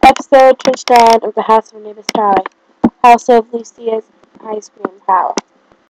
Episode 29 of the House of Anubis House of Lucia's Ice Cream Palace.